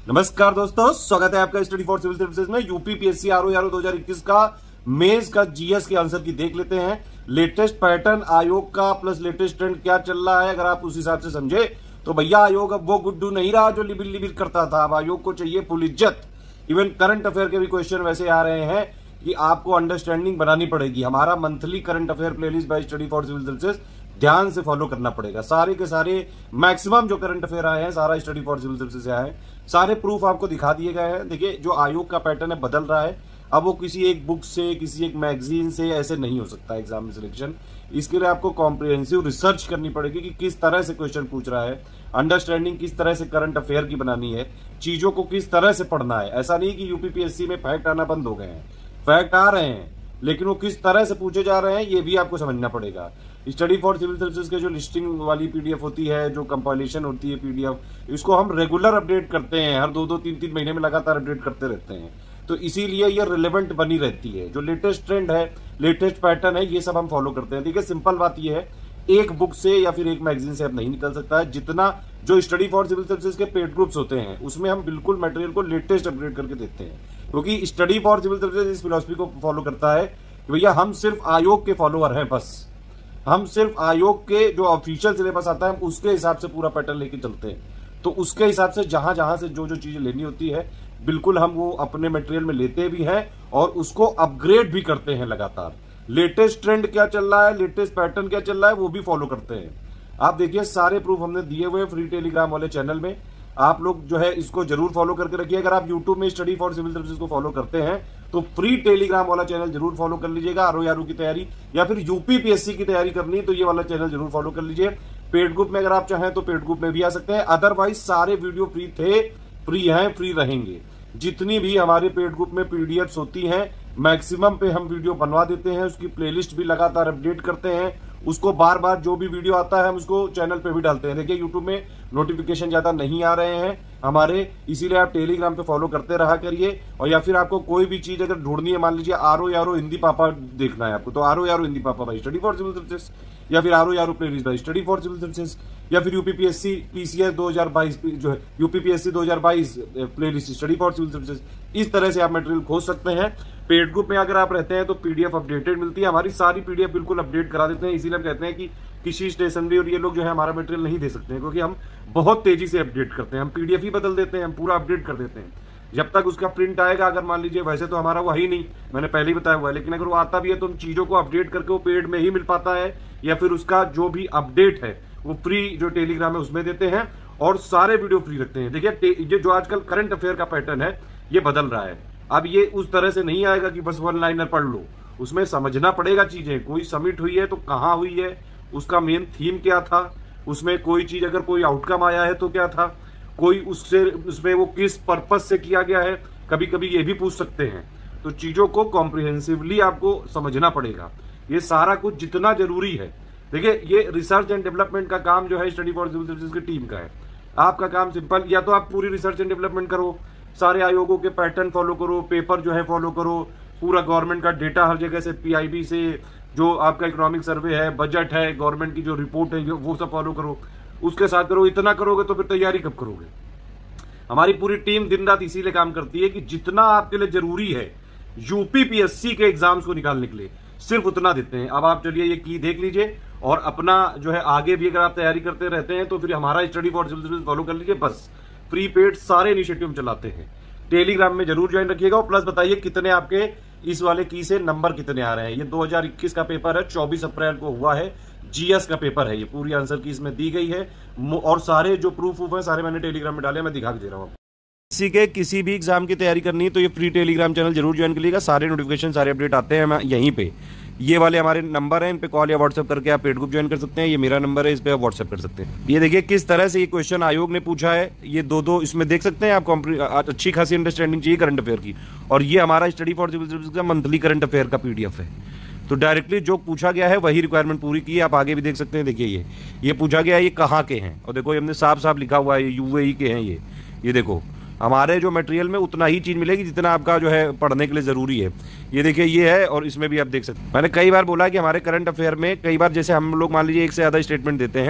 नमस्कार दोस्तों, स्वागत है आपका स्टडी फॉर सिविल सर्विसेज में। यूपीपीएससी आरओ 2021 का मेंस का जीएस के आंसर की देख लेते हैं। लेटेस्ट पैटर्न आयोग का प्लस लेटेस्ट ट्रेंड क्या चल रहा है, अगर आप उस हिसाब से समझे तो भैया आयोग अब वो गुड्डू नहीं रहा जो लिबिल लिबिल करता था। अब आयोग को चाहिए फुल इज्जत। इवन करंट अफेयर के भी क्वेश्चन वैसे आ रहे हैं कि आपको अंडरस्टैंडिंग बनानी पड़ेगी। हमारा monthly current affair playlist by study for civil services ध्यान से फॉलो करना पड़ेगा। सारे के सारे मैक्सिमम जो करंट अफेयर आए हैं सारा स्टडी फॉर सिविल सर्विसेज से आए हैं। सारे प्रूफ आपको दिखा दिए गए हैं। देखिए, जो आयोग का पैटर्न है बदल रहा है। अब वो किसी एक बुक से, किसी एक मैगजीन से ऐसे नहीं हो सकता एग्जाम में सिलेक्शन। इसके लिए आपको कॉम्प्रिहेंसिव रिसर्च करनी पड़ेगी कि किस तरह से क्वेश्चन पूछ रहा है, अंडरस्टैंडिंग किस तरह से करंट अफेयर की बनानी है, चीजों को किस तरह से पढ़ना है। ऐसा नहीं कि यूपीपीएससी में फैक्ट आना बंद हो गए हैं, फैक्ट आ रहे हैं, लेकिन वो किस तरह से पूछे जा रहे हैं ये भी आपको समझना पड़ेगा। स्टडी फॉर सिविल सर्विसेज के जो लिस्टिंग वाली पीडीएफ होती है, जो कंपाइलेशन होती है पीडीएफ, इसको हम रेगुलर अपडेट करते हैं। हर 2-2, 3-3 महीने में लगातार अपडेट करते रहते हैं, तो इसीलिए ये रिलेवेंट बनी रहती है। जो लेटेस्ट ट्रेंड है, लेटेस्ट पैटर्न है, ये सब हम फॉलो करते हैं। देखिए, सिंपल बात ये है, एक बुक से या फिर एक मैगजीन से अब नहीं निकल सकता है। जितना जो स्टडी फॉर सिविल सर्विसेज के पेड ग्रुप्स होते हैं उसमें हम बिल्कुल मटेरियल को लेटेस्ट अपडेट करके देते हैं, क्योंकि स्टडी फॉर सिविल सर्विसेज इस फिलॉसफी को फॉलो करता है कि भैया हम सिर्फ आयोग के फॉलोअर हैं। बस हम सिर्फ आयोग के जो ऑफिशियल सिलेबस आता है उसके हिसाब से पूरा पैटर्न लेके चलते हैं। तो उसके हिसाब से जहां जहां से जो जो चीजें लेनी होती है बिल्कुल हम वो अपने मटेरियल में लेते भी हैं और उसको अपग्रेड भी करते हैं लगातार। लेटेस्ट ट्रेंड क्या चल रहा है, लेटेस्ट पैटर्न क्या चल रहा है, वो भी फॉलो करते हैं। आप देखिए, सारे प्रूफ हमने दिए हुए फ्री टेलीग्राम वाले चैनल में। आप लोग जो है इसको जरूर फॉलो करके रखिए। अगर आप यूट्यूब में स्टडी फॉर सिविल सर्विसेज को फॉलो करते हैं तो फ्री टेलीग्राम वाला चैनल जरूर फॉलो कर लीजिएगा। आरओ की तैयारी या फिर यूपीपीएससी की तैयारी करनी है तो ये वाला चैनल जरूर फॉलो कर लीजिए। पेड ग्रुप में अगर आप चाहें तो पेड ग्रुप में भी आ सकते हैं। अदरवाइज सारे वीडियो फ्री थे, फ्री हैं, फ्री रहेंगे। जितनी भी हमारे पेड ग्रुप में पीडीएफ्स होती हैं मैक्सिमम पे हम वीडियो बनवा देते हैं। उसकी प्लेलिस्ट भी लगातार अपडेट करते हैं। उसको बार बार जो भी वीडियो आता है हम उसको चैनल पे भी डालते हैं। देखिए, यूट्यूब में नोटिफिकेशन ज्यादा नहीं आ रहे हैं हमारे, इसीलिए आप टेलीग्राम पे फॉलो करते रहा करिए। और या फिर आपको कोई भी चीज अगर ढूंढनी है, मान लीजिए आरओ हिंदी पापा देखना है आपको, तो आरओ हिंदी पापा भाई स्टडी फॉर सिविल सर्विसेज, या फिर आरओ प्लेलिस्ट भाई स्टडी फॉर सिविल सर्विसेज, या फिर यूपीपीएससी पीसीएस 2022 जो है UPPSC 2022 playlist study for civil services. इस तरह से आप मटेरियल खोज सकते हैं। पेड ग्रुप में अगर आप रहते हैं तो पीडीएफ अपडेटेड मिलती है। हमारी सारी पीडीएफ बिल्कुल अपडेट करा देते हैं। इसीलिए हम कहते हैं कि किसी स्टेशनरी और ये लोग जो है हमारा मटेरियल नहीं दे सकते हैं, क्योंकि हम बहुत तेजी से अपडेट करते हैं। हम पीडीएफ ही बदल देते हैं, हम पूरा अपडेट कर देते हैं। जब तक उसका प्रिंट आएगा, अगर मान लीजिए, वैसे तो हमारा वो ही नहीं, मैंने पहले ही बताया हुआ है, लेकिन अगर वो आता भी है तो हम चीजों को अपडेट करके वो पेड में ही मिल पाता है, या फिर उसका जो भी अपडेट है वो फ्री जो टेलीग्राम है उसमें देते हैं और सारे वीडियो फ्री रखते हैं। देखिए, ये जो आजकल करंट अफेयर का पैटर्न है ये बदल रहा है। अब ये उस तरह से नहीं आएगा कि बस वन लाइनर पढ़ लो, उसमें समझना पड़ेगा चीजें। कोई समिट हुई है तो कहाँ हुई है, उसका मेन थीम क्या था, उसमें कोई चीज अगर कोई आउटकम आया है तो क्या था, कोई उसमें वो किस पर्पज से किया गया है, कभी कभी ये भी पूछ सकते हैं। तो चीजों को कॉम्प्रिहेंसिवली आपको समझना पड़ेगा। ये सारा कुछ जितना जरूरी है। देखिए, ये रिसर्च एंड डेवलपमेंट का काम जो है स्टडी फॉर सिविल सर्विसेज की टीम का है। आपका काम सिंपल, या तो आप पूरी रिसर्च एंड डेवलपमेंट करो, सारे आयोगों के पैटर्न फॉलो करो, पेपर जो है फॉलो करो, पूरा गवर्नमेंट का डेटा हर जगह से, पीआईबी से, जो आपका इकोनॉमिक सर्वे है, बजट है, गवर्नमेंट की जो रिपोर्ट है वो सब फॉलो करो। उसके साथ करो। इतना करोगे तो फिर तैयारी कब करोगे। हमारी पूरी टीम दिन रात इसीलिए काम करती है कि जितना आपके लिए जरूरी है यूपीपीएससी के एग्जाम्स को निकालने के लिए सिर्फ उतना देते हैं। अब आप चलिए ये की देख लीजिए और अपना जो है आगे भी अगर आप तैयारी करते रहते हैं तो फिर हमारा study for civil services follow कर लीजिए। बस फ्री पेड सारे इनिशिएटिव चलाते हैं। टेलीग्राम में जरूर ज्वाइन रखिएगा और प्लस बताइए कितने आपके इस वाले की से नंबर कितने आ रहे हैं। ये 2021 का पेपर है, 24 अप्रैल को हुआ है। जीएस का पेपर है, ये पूरी आंसर की इसमें दी गई है और सारे जो प्रूफ है सारे मैंने टेलीग्राम में डाले, मैं दिखा के दे रहा हूँ। किसी के किसी भी एग्जाम की तैयारी करनी है तो ये फ्री टेलीग्राम चैनल जरूर ज्वाइन करिएगा। सारे नोटिफिकेशन, सारे अपडेट आते हैं यहीं पे। ये वाले हमारे नंबर हैं, इन पे कॉल या व्हाट्सएप करके आप पेड ग्रुप ज्वाइन कर सकते हैं। ये मेरा नंबर है, इस पे आप व्हाट्सएप कर सकते हैं। ये देखिए किस तरह से ये क्वेश्चन आयोग ने पूछा है। ये दो इसमें देख सकते हैं आप। अच्छी खासी अंडरस्टैंडिंग चाहिए करंट अफेयर की। और ये हमारा स्टडी फॉर सिविल सर्विसेज का मंथली करंट अफेयर का पीडीएफ है। तो डायरेक्टली जो पूछा गया है वही रिक्वायरमेंट पूरी की है। आप आगे भी देख सकते हैं। देखिए, ये पूछा गया है ये कहाँ के हैं, और देखो हमने साफ साफ लिखा हुआ है यूएई के हैं। ये देखो हमारे जो मटेरियल में उतना ही चीज मिलेगी जितना आपका जो है पढ़ने के लिए जरूरी है। ये देखिए ये है, और इसमें भी आप देख सकते हैं। मैंने कई बार बोला कि हमारे करंट अफेयर में कई बार जैसे हम लोग मान लीजिए एक से ज़्यादा स्टेटमेंट देते हैं,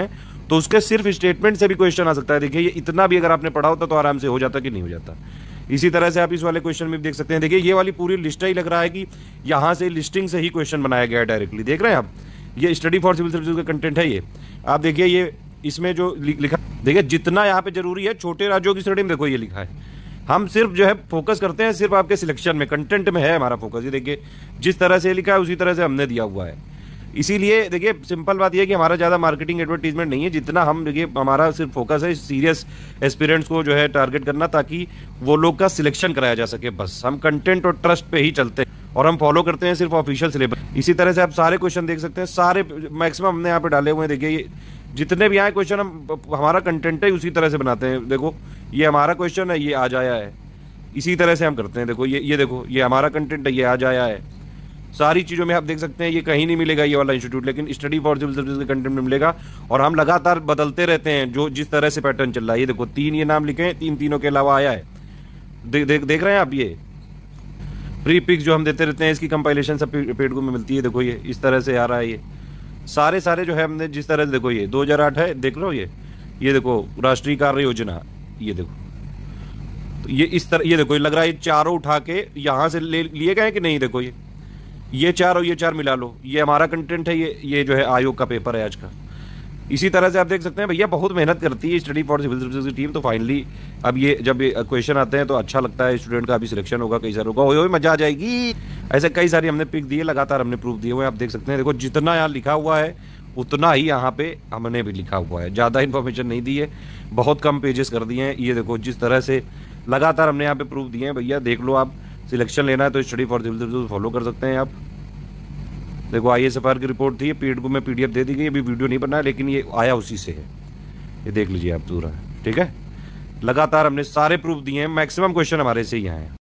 तो उसके सिर्फ स्टेटमेंट से भी क्वेश्चन आ सकता है। देखिए ये इतना भी अगर आपने पढ़ा होता तो आराम से हो जाता कि नहीं हो जाता। इसी तरह से आप इस वाले क्वेश्चन में भी देख सकते हैं। देखिए ये वाली पूरी लिस्ट ही लग रहा है कि यहाँ से लिस्टिंग से ही क्वेश्चन बनाया गया है डायरेक्टली। देख रहे हैं आप, ये स्टडी फॉर सिविल सर्विसेज का कंटेंट है। ये आप देखिए, ये इसमें जो लिखा, देखिए जितना यहाँ पे जरूरी है छोटे राज्यों की स्टडी में, देखो ये लिखा है। हम सिर्फ जो है फोकस करते हैं सिर्फ आपके सिलेक्शन में, कंटेंट में है हमारा फोकस। ये देखिए जिस तरह से लिखा है उसी तरह से हमने दिया हुआ है। इसीलिए देखिए सिंपल बात यह है कि हमारा ज़्यादा मार्केटिंग एडवर्टीजमेंट नहीं है, जितना हम देखिए हमारा सिर्फ फोकस है सीरियस एस्पिरेंट्स को जो है टारगेट करना, ताकि वो लोग का सिलेक्शन कराया जा सके। बस हम कंटेंट और ट्रस्ट पे ही चलते हैं और हम फॉलो करते हैं सिर्फ ऑफिशियल सिलेबस। इसी तरह से आप सारे क्वेश्चन देख सकते हैं, सारे मैक्सिमम हमने यहाँ पे डाले हुए हैं। देखिए ये जितने भी आए क्वेश्चन, हम हमारा कंटेंट है उसी तरह से बनाते हैं। देखो ये हमारा क्वेश्चन है, ये आज आया है, इसी तरह से हम करते हैं। देखो ये देखो ये हमारा कंटेंट है, ये आज आया है। सारी चीज़ों में आप देख सकते हैं, ये कहीं नहीं मिलेगा ये वाला इंस्टीट्यूट, लेकिन स्टडी फॉर सिविल सर्विसेज के कंटेंट में मिलेगा। और हम लगातार बदलते रहते हैं जो जिस तरह से पैटर्न चल रहा है। ये देखो 3 ये नाम लिखे हैं, तीनों के अलावा आया है। देख रहे हैं आप, ये प्री पिक्स जो हम देते रहते हैं इसकी कंपाइलेशन सब पेडगो में मिलती है। देखो ये इस तरह से आ रहा है। ये सारे जो है हमने जिस तरह से, देखो ये 2008 है, देख लो ये देखो राष्ट्रीय कार्य योजना, ये देखो तो ये इस तरह, ये देखो ये लग रहा है ये चारों उठा के यहाँ से लिए गए कि नहीं। देखो ये 4 और ये 4 मिला लो, ये हमारा कंटेंट है। ये जो है आयोग का पेपर है आज का। इसी तरह से आप देख सकते हैं भैया बहुत मेहनत करती है स्टडी फॉर सिविल सर्विसेज की टीम। तो फाइनली अब ये जब क्वेश्चन आते हैं तो अच्छा लगता है, स्टूडेंट का अभी सिलेक्शन होगा, कई सारे होगा, ओए मजा आ जाएगी। ऐसे कई सारी हमने पिक दिए, लगातार हमने प्रूफ दिए हुए, आप देख सकते हैं। देखो जितना यहाँ लिखा हुआ है उतना ही यहाँ पे हमने भी लिखा हुआ है, ज़्यादा इन्फॉर्मेशन नहीं दी है, बहुत कम पेजेस कर दिए हैं। ये देखो जिस तरह से लगातार हमने यहाँ पे प्रूफ दिए हैं भैया, देख लो आप। सिलेक्शन लेना है तो study for civil services follow कर सकते हैं आप। देखो ISFR की रिपोर्ट थी, पेडगो में PDF दे दी गई, अभी वीडियो नहीं बना है लेकिन ये आया उसी से है। ये देख लीजिए आप पूरा, ठीक है। लगातार हमने सारे प्रूफ दिए हैं, मैक्सिमम क्वेश्चन हमारे से ही आए हैं।